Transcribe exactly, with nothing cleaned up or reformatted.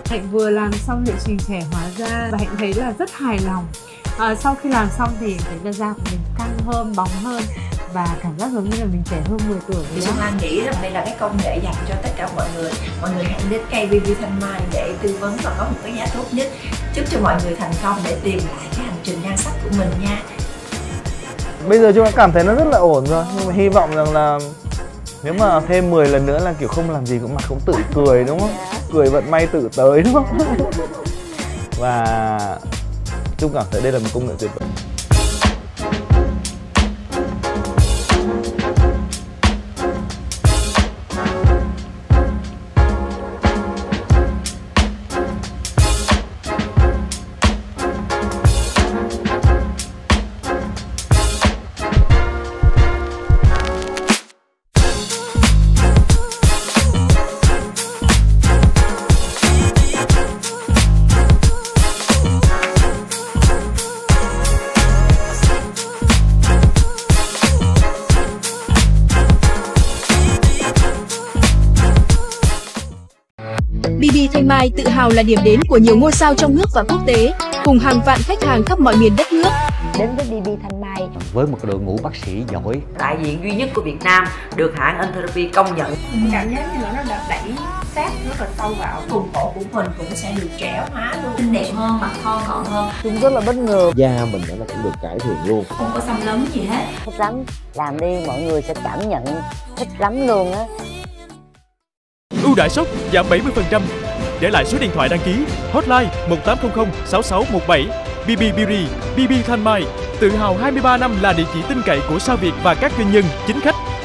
Hạnh vừa làm xong liệu trình trẻ hóa da và Hạnh thấy là rất hài lòng. À, sau khi làm xong thì thấy là da của mình căng hơn, bóng hơn và cảm giác giống như là mình trẻ hơn mười tuổi. Xuân Lan nghĩ rằng đây là cái công nghệ dành cho tất cả mọi người. Mọi người hãy đến cây bê bê Thanh Mai để tư vấn và có một cái giá tốt nhất. Chúc cho mọi người thành công để tìm lại cái hành trình nhan sắc của mình nha. Bây giờ chúng ta cảm thấy nó rất là ổn rồi, nhưng mà hy vọng rằng là nếu mà thêm mười lần nữa là kiểu không làm gì cũng mặt cũng tự cười, đúng không? Cười vận may tự tới, đúng không? Và Trung cảm thấy đây là một công nghệ tuyệt vời. bê bê Thanh Mai tự hào là điểm đến của nhiều ngôi sao trong nước và quốc tế, cùng hàng vạn khách hàng khắp mọi miền đất nước. Đến với bê bê Thanh Mai với một đội ngũ bác sĩ giỏi, đại diện duy nhất của Việt Nam được hãng Entherapy công nhận. Cảm giác như là nó đã đẩy sát rất là sâu vào. Vùng cổ của mình cũng sẽ được trẻ hóa luôn, xinh đẹp hơn, mặt thon gọn hơn. Chúng rất là bất ngờ. da mình nó cũng được cải thiện luôn, Không có xăm lấm gì hết. Thích lắm, làm đi mọi người sẽ cảm nhận thích lắm luôn á. Ưu đãi sốc giảm bảy mươi phần trăm. Để lại số điện thoại đăng ký hotline một tám không không sáu sáu một bảy. bê bê Beauty, bê bê Thanh Mai, tự hào hai mươi ba năm là địa chỉ tin cậy của sao Việt và các doanh nhân, chính khách.